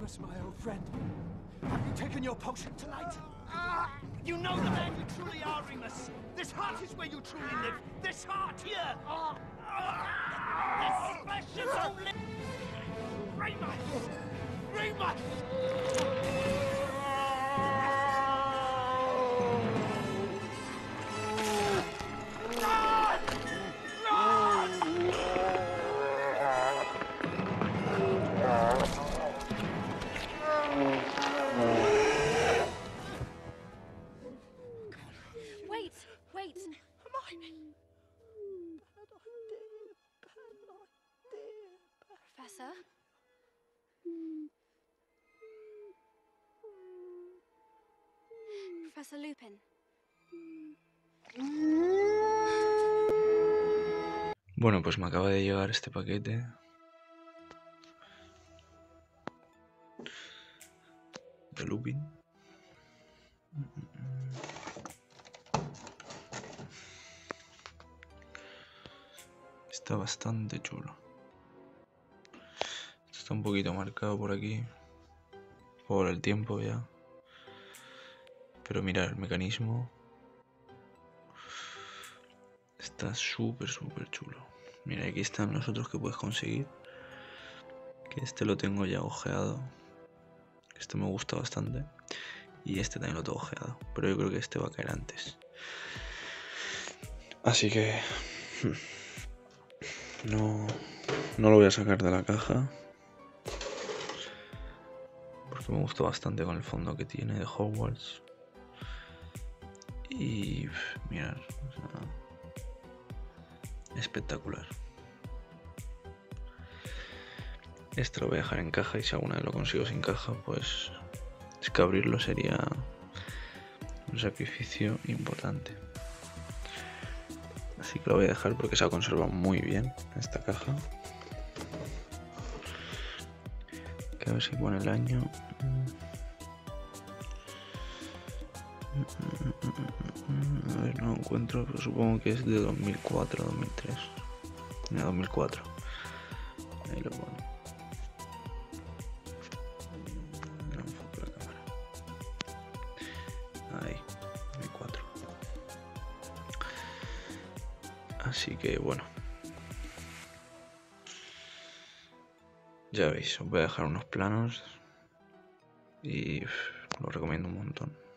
us, my old friend. Have you taken your potion tonight? You know the man you truly are, Remus. This heart is where you truly live. This heart here. This flesh is only... Remus! Remus! Wait! Hermione! Professor? Professor Lupin? Bueno, pues me acaba de llegar este paquete. De Lupin. Está bastante chulo. Está un poquito marcado por aquí. Por el tiempo ya. Pero mira, el mecanismo está súper chulo. Mira, aquí están los otros que puedes conseguir. Que este lo tengo ya ojeado. Este me gusta bastante. Y este también lo tengo ojeado. Pero yo creo que este va a caer antes. Así que... No lo voy a sacar de la caja. Porque me gustó bastante con el fondo que tiene de Hogwarts. Y... mirad, o sea, espectacular. Este lo voy a dejar en caja y si alguna vez lo consigo sin caja, pues es que abrirlo sería un sacrificio importante. Así que lo voy a dejar porque se ha conservado muy bien esta caja. Que a ver si pone el año. A ver, no lo encuentro, pero supongo que es de 2004 2003. Mira, 2004. Ahí lo pongo. No enfoco la cámara. Ahí, 2004. Así que bueno. Ya veis, os voy a dejar unos planos. Y lo recomiendo un montón.